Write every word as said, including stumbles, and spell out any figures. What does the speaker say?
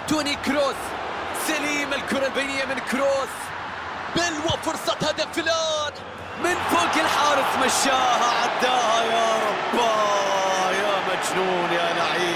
توني كروس، سليم الكرة البينية من كروس، بل وفرصة هدف الآن من فوق الحارس، مشاها عداها. يا رباه يا مجنون يا لعيب.